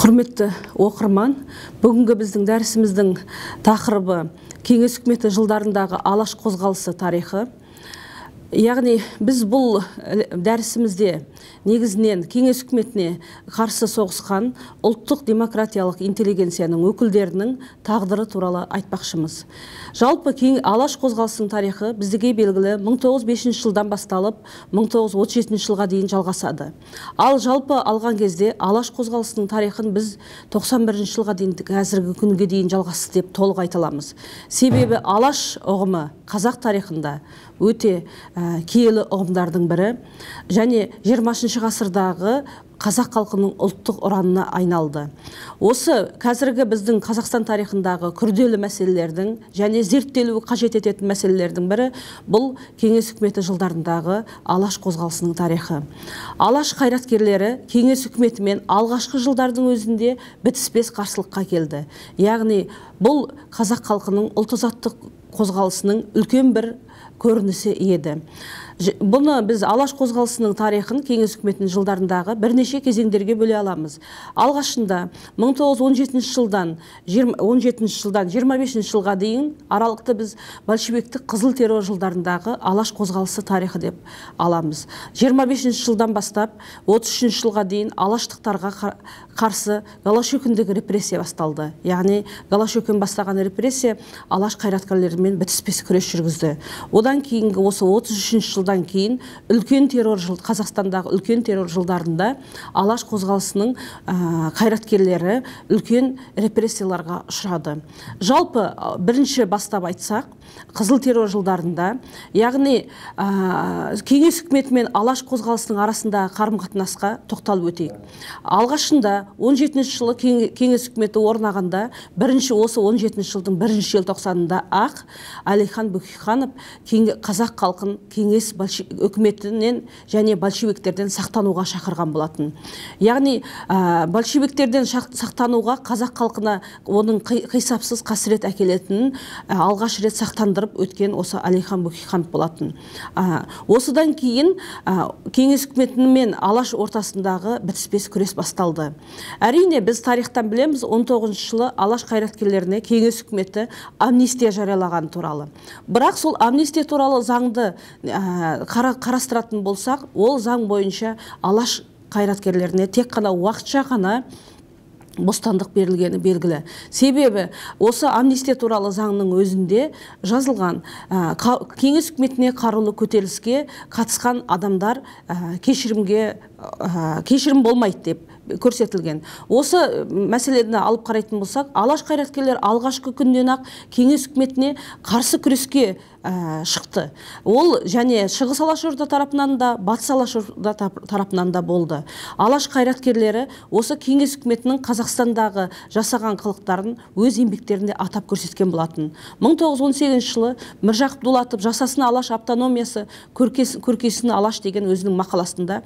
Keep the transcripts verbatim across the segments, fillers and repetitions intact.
Құрметті оқырман, бүгінгі біздің дәрісіміздің тақырыбы кеңес үкіметі жылдарындағы алаш қозғалысы тарихы. Яғни біз бұл дәрісімізде негізінен кеңес үкіметіне қарсы соғысқан ұлттық демократиялық интеллигенцияның өкілдерінің тағдыры туралы айтпақшымыз. Жалпы алаш қозғалысының тарихы біздіге белгілі мың тоғыз жүз бесінші жылдан басталып мың тоғыз жүз отыз жетінші жылға дейін жалғасады. Ал жалпы алған кезде алаш қозғалысының тарихын біз тоқсан бірінші жылға дейін қазіргі күнге дейін жалғасты деп толық айта аламыз. Себебі алаш ұғымы қазақ тарихында өте ә, киелі ұғымдардың бірі және жиырмасыншы ғасырдағы қазақ халқының ұлттық ұранына айналды. Осы қазіргі біздің Қазақстан тарихындағы күрделі мәселелердің және зерттелуі қажет ететін мәселелердің бірі бұл кеңес үкіметі жылдарындағы алаш қозғалысының тарихы. Алаш қайраткерлері кеңес үкіметімен алғашқы жылдардың өзінде бітіспес қарсылыққа келді. Яғни бұл қазақ халқының ұлт азаттық қозғалысының үлкен бір көрінісі еді. Бұны біз алаш қозғалысының тарихын кеңес үкіметінің жылдарындағы бірнеше кезеңдерге бөле аламыз. Алғашында мың тоғыз жүз он жетінші жылдан он жетінші жылдан жиырма бесінші жылға дейін аралықты біз большевиктік қызыл террор жылдарындағы алаш қозғалысы тарихы деп аламыз. жиырма бесінші жылдан бастап отыз үшінші жылға дейін алаштықтарға қарсы Голощекіндегі репрессия басталды. Яғни Голощекин бастаған репрессия алаш қайраткерлерімен бітіспес күрес жүргізді. Одан кейінгі осы отыз үшінші жылдан кейін үлкен террор жыл Қазақстандағы үлкен террор жылдарында алаш қозғалысының ә, қайраткерлері үлкен репрессияларға ұшырады. Жалпы бірінші бастап айтсақ, қызыл террор жылдарында, яғни ә, кеңес үкіметі мен алаш қозғалысының арасындағы қарым-қатынасқа тоқталып өтейік. Алғашында он жетінші жылы кеңес үкіметі орнағанда, бірінші осы он жетінші жылдың бірінші желтоқсанында ақ Әлихан Бөкейханов қазақ халқын кеңес үкіметінен және большевиктерден сақтануға шақырған болатын. Яғни ә, большевиктерден сақтануға қазақ халқына оның қисапсыз қасірет әкелетінін ә, алғаш рет сақтандырып өткен осы Әлихан Бөкейханов болатын. Ә, осыдан кейін ә, кеңес үкіметімен алаш ортасындағы бітіспес күрес басталды. Әрине біз тарихтан білеміз, он тоғызыншы жылы алаш қайраткерлеріне кеңес үкіметі амнистия жариялаған туралы. Бірақ сол амнистия туралы заңды ә, қарастыратын болсақ, ол заң бойынша алаш қайраткерлеріне тек қана уақытша ғана бостандық берілгені белгілі. Себебі осы амнистия туралы заңның өзінде жазылған ә, кеңес үкіметіне қарулы көтеріліске қатысқан адамдар ә, кешірімге ә, кешірім болмайды деп көрсетілген. Осы мәселені алып қарайтын болсақ, алаш қайраткерлер алғашқы күннен ақ кеңес үкіметіне қарсы күреске ә, шықты. Ол және шығыс алашорда тарапынан да, батыс алашорда тарапынан да болды. Алаш қайраткерлері осы кеңес үкіметінің Қазақстандағы жасаған қылықтарын өз еңбектерінде атап көрсеткен болатын. мың тоғыз жүз он сегізінші жылы Міржақып Дулатов жасасын алаш автономиясы, көркесін алаш деген өзінің мақаласында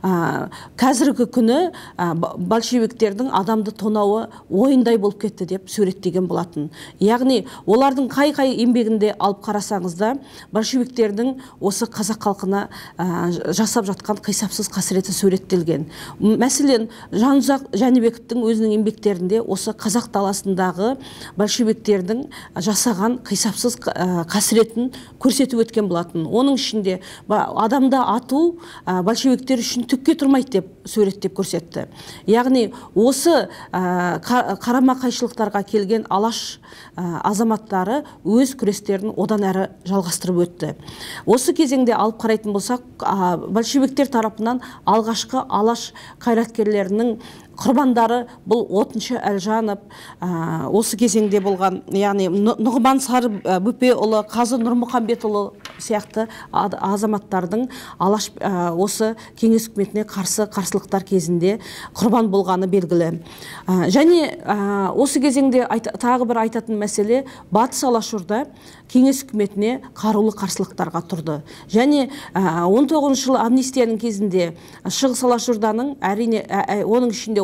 ә, қазіргі күні ә, большевиктердің адамды тонауы ойындай болып кетті деп суреттеген болатын. Яғни олардың қай-қай еңбегінде алып қарасаңызда большевиктердің осы қазақ халқына ә, жасап жатқан қисапсыз қасіреті суреттелген. Мәселен, Жанұзақ Жәнібековтің өзінің еңбектерінде осы қазақ даласындағы большевиктердің жасаған қисапсыз ә, қасіретін көрсетіп өткен болатын. Оның ішінде адамды ату ә, большевиктер үшін түкке тұрмайды деп суреттеп көрсетті. Яғни осы ә, қарама қайшылықтарға келген алаш ә, азаматтары өз күрестерін одан әрі жалғастырып өтті. Осы кезеңде алып қарайтын болсақ, ә, большевиктер тарапынан алғашқы алаш қайраткерлерінің құрбандары бұл Отыншы Әлжанов, ә, осы кезеңде болған, яғни Нұғыман Сарыбөпеұлы, Қазы Нұрмұхамбетұлы сияқты азаматтардың алаш ә, осы кеңес үкіметіне қарсы қарсылықтар кезінде құрбан болғаны белгілі. Ә, және ә, осы кезеңде айт, тағы бір айтатын мәселе, батыс алашорда кеңес үкіметіне қарулы қарсылықтарға тұрды. Және ә, он тоғызыншы жылы амнистияның кезінде шығыс алашорданың, әрине ә, оның ішінде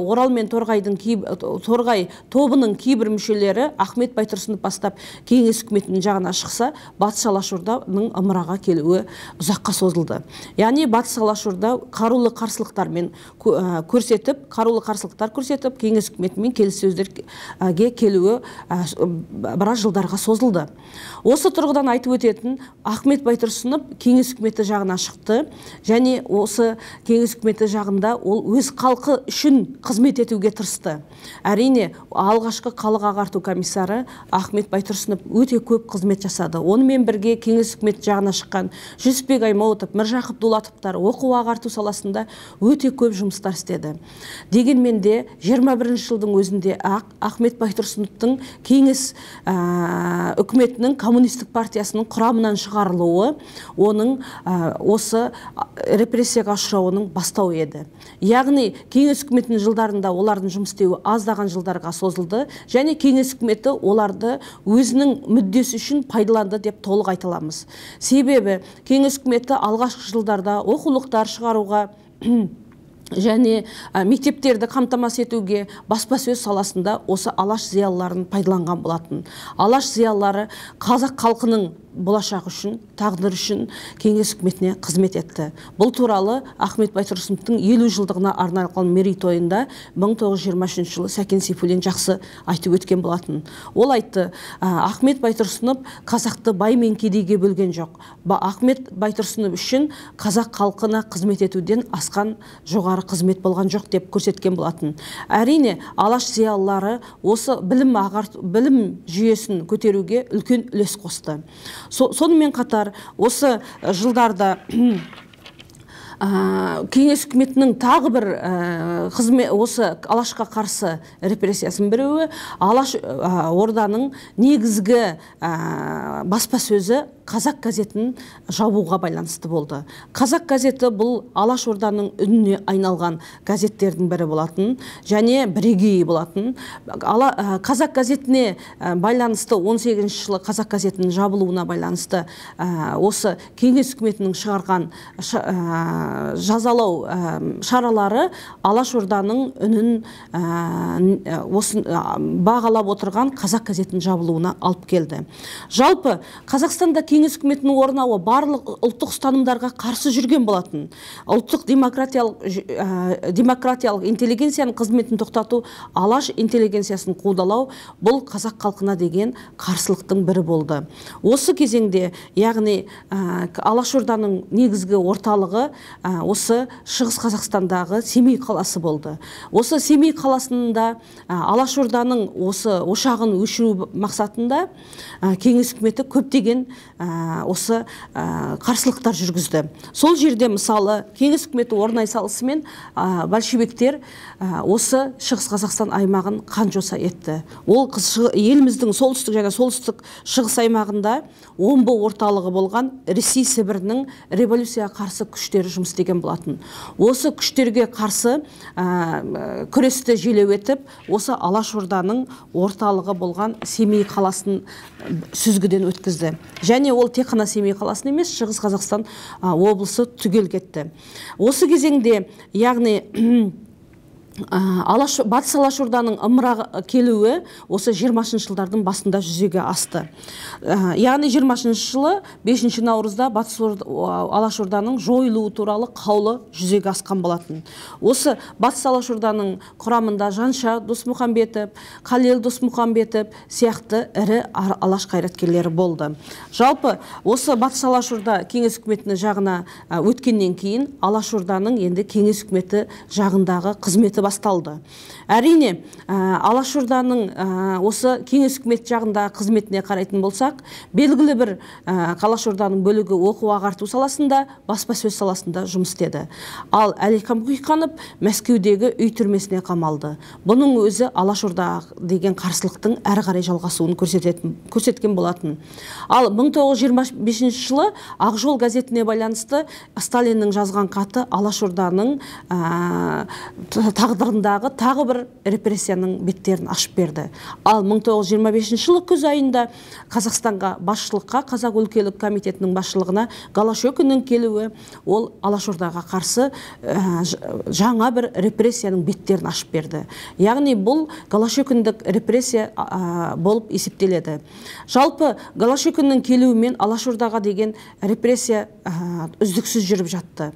Орал мен Торғайдың Торғай тобының кейбір мүшелері Ахмет Байтұрсынов бастап кеңес үкіметінің жағына шықса, Батыс Алашорданың ымыраға келуі ұзаққа созылды. Яғни Батыс Алашорда қарулы қарсылықтармен көрсетіп, қарулы қарсылықтар көрсетіп, кеңес үкіметімен келіссөздерге келуі біраз жылдарға созылды. Осы тұрғыдан айтып өтетін, Ахмет Байтұрсынов кеңес үкіметі жағына шықты, және осы кеңес үкіметі жағында ол өз халқы үшін қызмет етуге тырысты. Әрине, алғашқы халық ағарту комиссары Ахмет Байтұрсынов өте көп қызмет жасады. Онымен бірге кеңес үкіметі жағына шыққан Жүсіпбек Аймауытов, Міржақып Дулатовтар оқу ағарту саласында өте көп жұмыстар істеді. Дегенмен де жиырма бірінші жылдың өзінде ақ Ахмет Байтұрсыновтың кеңес үкіметінің коммунистік партиясының құрамынан шығарылуы оның осы репрессияға ұшырауының бастауы еді. Яғни кеңес үкіметінің жылдарында олардың жұмыс істеуі аздаған жылдарға созылды, және кеңес үкіметі оларды өзінің мүддесі үшін пайдаланды деп толық айта аламыз. Себебі кеңес үкіметі алғашқы жылдарда оқулықтар шығаруға және мектептерді қамтамасыз етуге баспасөз саласында осы алаш зиялыларын пайдаланған болатын. Алаш зиялылары қазақ халқының болашақ үшін, тағдыр үшін кеңес үкіметіне қызмет етті. Бұл туралы Ахмет Байтұрсыновтың елу жылдығына арналған мерейтойында мың тоғыз жүз жиырма үшінші жылы Сәкен Сейфуллин жақсы айтып өткен болатын. Ол айтты, Ахмет Байтұрсынов қазақты бай мен кедейге бөлген жоқ. Ахмет Байтұрсынов үшін қазақ халқына қызмет етуден асқан жоғары қызмет болған жоқ деп көрсеткен болатын. Әрине, алаш зиялылары осы білім ағарту, білім жүйесін көтеруге үлкен үлес қосты. Сонымен қатар осы жылдарда кеңес үкіметінің тағы бір қызмет, осы алашқа қарсы репрессиясын біреуі Алаш орданың негізгі баспасөзі Қазақ газетін жабуға байланысты болды. Қазақ газеті бұл Алаш орданың үніне айналған газеттердің бірі болатын, және бірегейі болатын. Қазақ газетіне байланысты он сегізінші жылы Қазақ газетінің жабылуына байланысты осы кеңес үкіметінің шығарған жазалау шаралары Алаш орданың үнін бағалап отырған Қазақ газетінің жабылуына алып келді. Жалпы Қазақстанда кеңес үкіметінің орнауы барлық ұлттық ұстанымдарға қарсы жүрген болатын. Ұлттық демократиялық интеллигенцияның қызметін тоқтату, алаш интеллигенциясын қудалау бұл қазақ халқына деген қарсылықтың бірі болды. Осы кезеңде, яғни Алаш орданың негізгі орталығы осы Шығыс Қазақстандағы Семей қаласы болды. Осы Семей қаласында Алаш орданың осы ошағын өшіру мақсатында кеңес үкіметі көптеген осы қарсылықтар жүргізді. Сол жерде мысалы кеңес үкіметі орнай салысымен большевиктер осы Шығыс Қазақстан аймағын қан-жоса етті. Ол еліміздің солтүстік және солтүстік шығыс аймағында омбы орталығы болған Ресей Сібірінің революцияға қарсы күштері жұмыс істеген болатын. Осы күштерге қарсы күресті желеу етіп, осы Алаш орданың орталығы болған Семей қаласын сүзгіден өткізді. Және ол тек қана Семей қаласын емес, Шығыс Қазақстан облысы түгел кетті. Осы кезеңде, яғни Батыс Алашорданың ымыраға келуі осы жиырмасыншы жылдардың басында жүзеге асты. Яғни жиырмасыншы жылы бесінші наурызда Батыс Алашорданың жойылуы туралы қаулы жүзеге асқан болатын. Осы Батыс Алашорданың құрамында Жанша Досмұхамбетов, Қалел Досмұхамбетов сияқты ірі алаш қайраткерлері болды. Жалпы осы Батыс Алашорда кеңес үкіметінің жағына өткеннен кейін Алашорданың енді кеңес үкіметі жағындағы қызметі басталды. Әрине, Алашорданың осы кеңес үкімет жағында қызметіне қарайтын болсақ, белгілі бір Алашорданың бөлігі оқу ағарту саласында, баспасөз саласында жұмыс істеді. Ал Әлихан Бөкейханов Мәскеудегі үй түрмесіне қамалды. Бұның өзі Алашорда деген қарсылықтың әрі қарай жалғасуын көрсеткен болатын. Ал мың тоғыз жүз жиырма бесінші жылы Ақ жол газетіне байланысты Сталиннің жазған хаты Алашорданың тағдырындағы тағы бір репрессияның беттерін ашып берді. Ал мың тоғыз жүз жиырма бесінші жылы күз айында Қазақстанға басшылыққа, Қазақ өлкелік комитетінің басшылығына Голощекиннің келуі ол Алашордаға қарсы жаңа бір репрессияның беттерін ашып берді. Яғни бұл Голощекиндік репрессия болып есептеледі. Жалпы Голощекиннің келуімен Алашордаға деген репрессия үздіксіз жүріп жатты.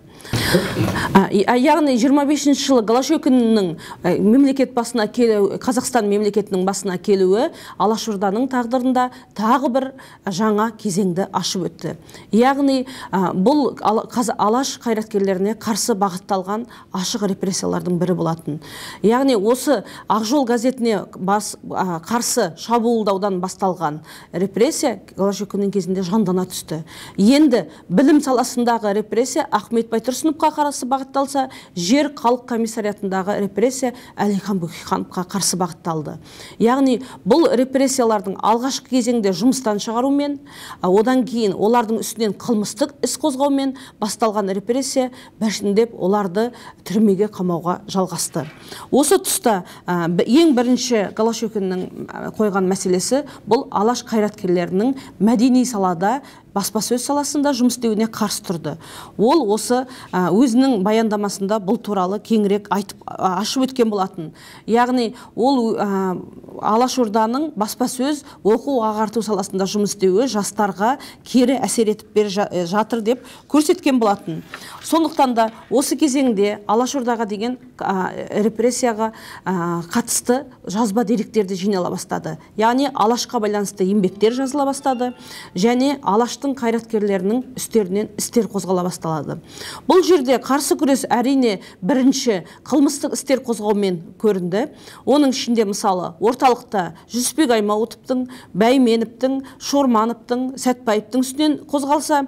Яғни жиырма бесінші жылы Голощекиннің мемлекет басына келуі, Қазақстан мемлекетінің басына келуі Алашорданың тағдырында тағы бір жаңа кезеңді ашып өтті. Яғни бұл алаш қайраткерлеріне қарсы бағытталған ашық репрессиялардың бірі болатын. Яғни осы Ақжол газетіне қарсы шабуылдаудан басталған репрессия Голощекиннің кезінде жандана түсті. Енді білім саласындағы репрессия Ахмет Байтұрсыновқа қарсы бағытталса, жер халық комиссариатындағы репрессия Әлихан Бөкейхановқа қарсы бағытталды. Яғни бұл репрессиялардың алғашқы кезеңде жұмыстан шығарумен, одан кейін олардың үстінен қылмыстық іс қозғаумен басталған репрессия біртіндеп оларды түрмеге қамауға жалғасты. Осы тұста ең бірінші Голощекиннің қойған мәселесі бұл алаш қайраткерлерінің мәдени салада, баспасөз саласында жұмыс істеуіне қарсы тұрды. Ол осы өзінің баяндамасында бұл туралы кеңірек айтып ашып өткен болатын. Яғни ол Алашорданың баспасөз оқу ағарту саласында жұмыс істеуі жастарға кері әсер етіп бер жатыр деп көрсеткен болатын. Сондықтан да осы кезеңде Алашордаға деген репрессияға қатысты жазба деректерді жинала бастады. Яғни алашқа байланысты еңбектер жазыла бастады және алаштың қайраткерлерінің үстерінен істер қозғала басталады. Бұл жерде қарсы күрес әрине бірінші қылмыстық істер қозғаумен көрінді. Оның ішінде мысалы орталықта Жүсіпбек Аймауытовтың, Бәйменовтің, Шормановтың, Сәтпаевтың үстінен қозғалса,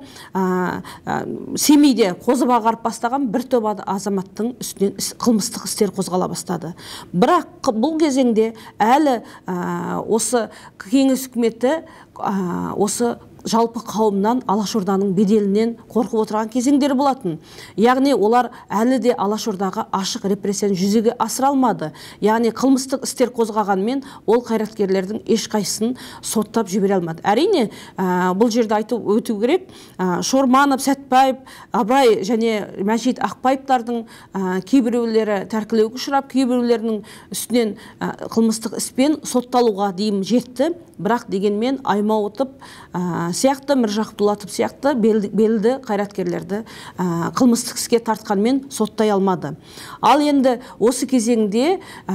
Семейде қозып ағарып бастаған бір топ азаматтың үстінен қылмыстық істер қозғала бастады. Бірақ бұл кезеңде әлі осы кеңес үкіметі осы жалпы қауымнан Алашорданың беделінен қорқып отырған кезеңдері болатын. Яғни олар әлі де Алашордаға ашық репрессияны жүзеге асыра алмады. Яғни қылмыстық істер қозғағанмен ол қайраткерлердің ешқайсысын соттап жібере алмады. Әрине бұл жерде айтып өту керек, Шорманов, Сәтпаев, Абай және Мәжит Ақпаевтардың кейбіреулері тәркілеуге ұшырап, кейбіреулерінің үстінен қылмыстық іспен сотталуға дейін жетті. Бірақ дегенмен Аймауытов сияқты, Міржақып Дулатов сияқты белді қайраткерлерді қылмыстық іске тартқанмен соттай алмады. Ал енді осы кезеңде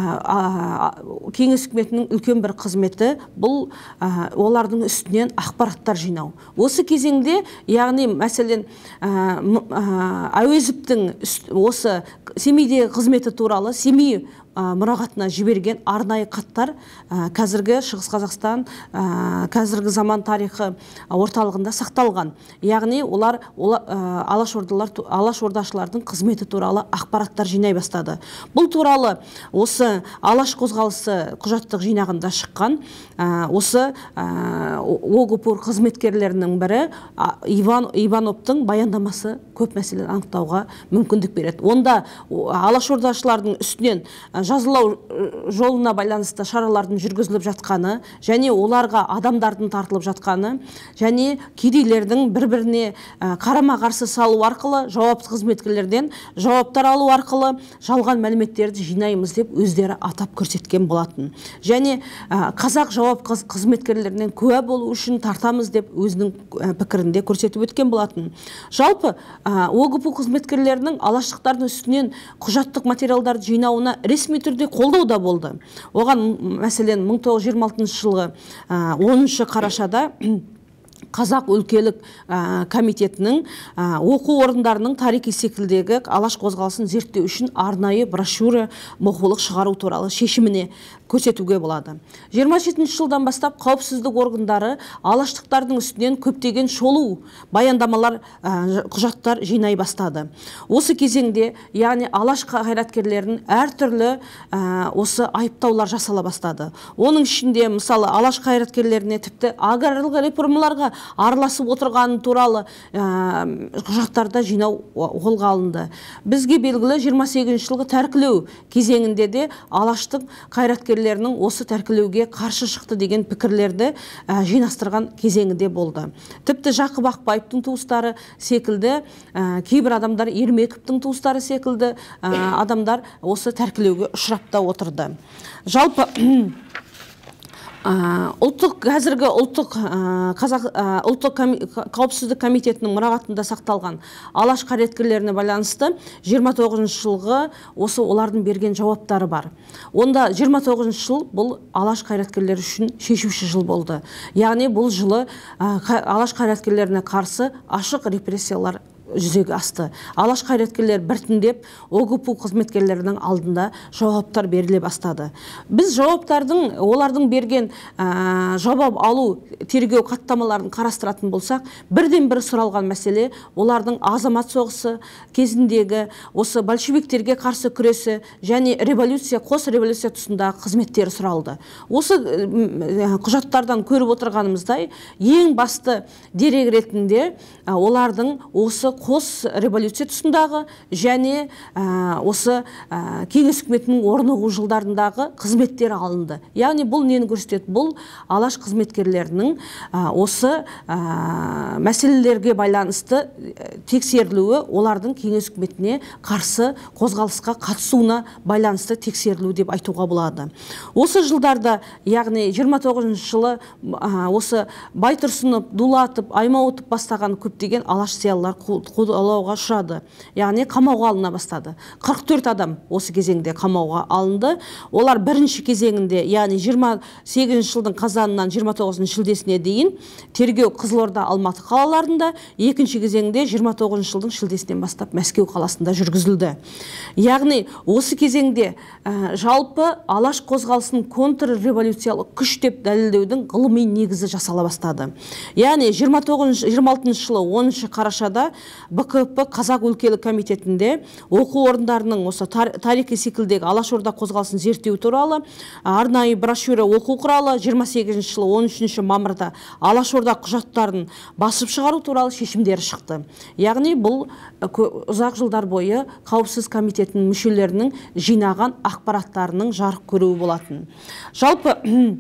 кеңес үкіметінің үлкен бір қызметі бұл олардың үстінен ақпараттар жинау. Осы кезеңде, яғни мәселен Әуезовтің осы Семейдегі қызметі туралы Семей мұрағатына жіберген арнайы хаттар қазіргі Шығыс Қазақстан, қазіргі заман тарихы орталығында сақталған. Яғни олар алашордашылардың қызметі туралы ақпараттар жинай бастады. Бұл туралы осы алаш қозғалысы құжаттық жинағында шыққан осы ОГПУ қызметкерлерінің бірі Ивановтың баяндамасы көп мәселені анықтауға мүмкіндік береді. Онда алашордашылардың үстінен жазалау жолына байланысты шаралардың жүргізіліп жатқаны және оларға адамдардың тартылып жатқаны және кедейлердің бір-біріне қарама-қарсы салу арқылы жауапты қызметкерлерден жауаптар алу арқылы жалған мәліметтерді жинаймыз деп өздері атап көрсеткен болатын. Және қазақ жауап қызметкерлерінен куә болу үшін тартамыз деп өзінің пікірінде көрсетіп өткен болатын. Жалпы ОГПУ қызметкерлерінің алаштықтардың үстінен құжаттық материалдарды жинауына ресми түрде қолдау да болды. Оған мәселен мың тоғыз жүз жиырма алтыншы жылғы оныншы қарашада Қазақ өлкелік комитетінің оқу орындарының тарихи секілдегі алаш қозғалысын зерттеу үшін арнайы брошюра оқулық шығару туралы шешіміне көрсетуге болады. жиырма жетінші жылдан бастап қауіпсіздік органдары алаштықтардың үстінен көптеген шолу баяндамалар, құжаттар жинай бастады. Осы кезеңде, яғни алаш қайраткерлерін әртүрлі осы айыптаулар жасала бастады. Оның ішінде мысалы алаш қайраткерлеріне тіпті аграрлық реформаларға қайдағы араласып отырғаны туралы құжаттарда жинау қолға алынды. Бізге белгілі жиырма сегізінші жылғы тәркілеу кезеңінде де Алаштың қайраткерлерінің осы тәркілеуге қарсы шықты деген пікірлерді жинастырған кезеңінде болды. Тіпті Жақып Ақбаевтың туыстары секілді, кейбір адамдар Ермековтің туыстары секілді адамдар осы тәркілеуге ұшырап та отырды. Жалпы ұлттық қазіргі ұлттық қазақ ұлттық қауіпсіздік комитетінің мұрағатында сақталған Алаш қайраткерлеріне байланысты жиырма тоғызыншы жылғы осы олардың берген жауаптары бар. Онда жиырма тоғызыншы жыл бұл Алаш қайраткерлері үшін шешуші жыл болды. Яғни бұл жылы Алаш қайраткерлеріне қарсы ашық репрессиялар жүзеге асты. Алаш қайраткерлер біртіндеп ОГПУ қызметкерлерінің алдында жауаптар беріле бастады. Біз жауаптардың, олардың берген ә, жауап алу тергеу хаттамаларын қарастыратын болсақ, бірден бір сұралған мәселе олардың азамат соғысы кезіндегі осы большевиктерге қарсы күресі және революция, қос революция тұсындағы қызметтері сұралды. Осы ә, құжаттардан көріп отырғанымыздай, ең басты дерек ретінде ә, олардың осы қос революция тұсындағы және ә, осы ә, кеңес үкіметінің орнығу жылдарындағы қызметтері алынды. Яғни бұл нені көрсетеді? Бұл Алаш қызметкерлерінің ә, осы ә, мәселелерге байланысты тексерілуі, олардың кеңес үкіметіне қарсы қозғалысқа қатысуына байланысты тексерілу деп айтуға болады. Осы жылдарда, яғни жиырма тоғызыншы жылы ә, осы Байтұрсынов, Дулатов, Аймауытов бастаған көптеген Алаш зиялылар қудалауға ұшырады. Яғни қамауға алына бастады. қырық төрт адам осы кезеңде қамауға алынды. Олар бірінші кезеңінде, яғни жиырма сегізінші жылдың қазанынан жиырма тоғызыншы шілдесіне дейін тергеу Қызылорда, Алматы қалаларында, екінші кезеңде жиырма тоғызыншы жылдың шілдесінен бастап Мәскеу қаласында жүргізілді. Яғни осы кезеңде ә, жалпы Алаш қозғалысының контрреволюциялық күш деп дәлелдеудің ғылыми негізі жасала бастады. Яғни жиырма алтыншы жылы оныншы қарашада БКП Қазақ өлкелік комитетінде оқу орындарының осы тарихи секілдегі Алашорда қозғалысын зерттеу туралы арнайы брошюра оқу құралы жиырма сегізінші жылы он үшінші мамырда Алашорда құжаттарын басып шығару туралы шешімдері шықты. Яғни бұл ұзақ жылдар бойы қауіпсіз комитетінің мүшелерінің жинаған ақпараттарының жарық көруі болатын. Жалпы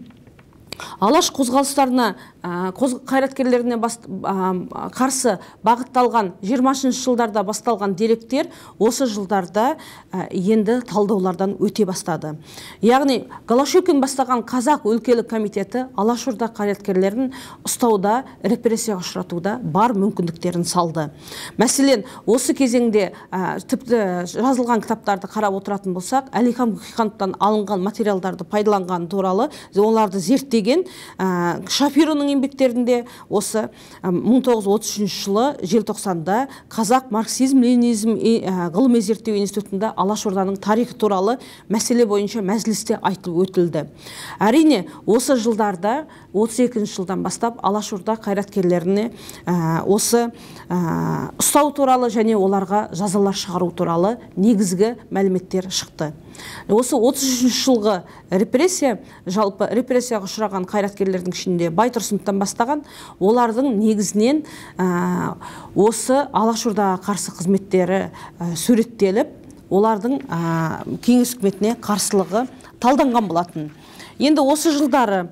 Алаш қозғалыстарына қайраткерлеріне қарсы бағытталған жиырмасыншы жылдарда басталған деректер осы жылдарда енді талдаулардан өте бастады. Яғни Голощекин бастаған Қазақ өлкелік комитеті Алашорда қайраткерлерін ұстауда, репрессияға ұшыратуда бар мүмкіндіктерін салды. Мәселен, осы кезеңде тіпті жазылған кітаптарды қарап отыратын болсақ, Әлихан Бөкейхановтан алынған материалдарды пайдаланған туралы оларды зерттеген Шапироның еңбектерінде осы мың тоғыз жүз отыз үшінші жылы желтоқсанда Қазақ марксизм-ленинизм ғылыми зерттеу институтында Алашорданың тарихы туралы мәселе бойынша мәжілісте айтылып өтілді. Әрине, осы жылдарда отыз екінші жылдан бастап Алашорда қайраткерлеріне осы ұстау туралы және оларға жазалар шығару туралы негізгі мәліметтер шықты. Осы отыз үшінші жылғы репрессия, жалпы репрессияға ұшыраған қайраткерлердің ішінде Байтұрсыновтан бастаған, олардың негізінен осы Алашордаға қарсы қызметтері суреттеліп, олардың кеңес үкіметіне қарсылығы талданған болатын. Енді осы жылдары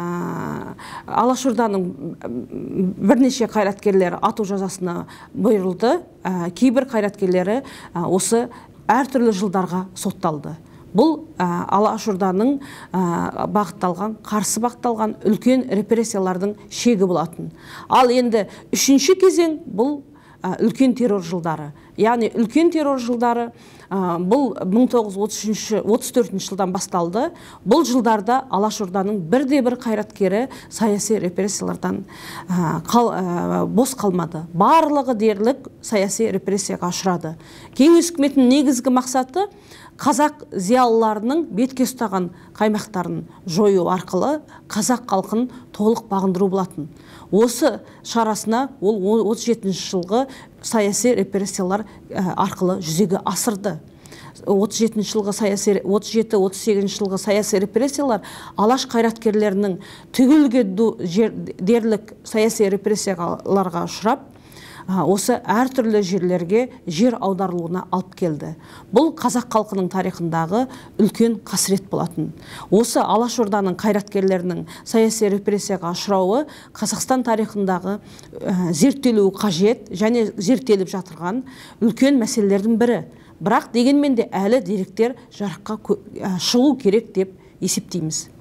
Алашорданың бірнеше қайраткерлері ату жазасына бұйырылды. Кейбір қайраткерлері осы әртүрлі жылдарға сотталды. Бұл Алашорданың бағытталған, қарсы бағытталған үлкен репрессиялардың шегі болатын. Ал енді үшінші кезең бұл үлкен террор жылдары. Яғни үлкен террор жылдары бұл мың тоғыз жүз отыз төртінші жылдан басталды. Бұл жылдарда Алашорданың бірде-бір қайраткері саяси репрессиялардан бос қалмады. Барлығы дерлік саяси репрессияға ұшырады. Кеңес үкіметінің негізгі мақсаты қазақ зиялыларының бетке ұстаған қаймақтарын жою арқылы қазақ халқын толық бағындыру болатын. Осы шарасына ол отыз жетінші жылғы саяси репрессиялар арқылы жүзеге асырды. отыз жетінші жылғы саяси отыз жеті отыз сегізінші жылғы саяси репрессиялар алаш қайраткерлерінің түгелге дерлік саяси репрессияларға ұшырап, осы әртүрлі жерлерге жер аударылуына алып келді. Бұл қазақ халқының тарихындағы үлкен қасірет болатын. Осы Алашорданың қайраткерлерінің саяси репрессияға ұшырауы Қазақстан тарихындағы зерттелуі қажет және зерттеліп жатырған үлкен мәселелердің бірі. Бірақ дегенмен де әлі деректер жарыққа шығу керек деп есептейміз.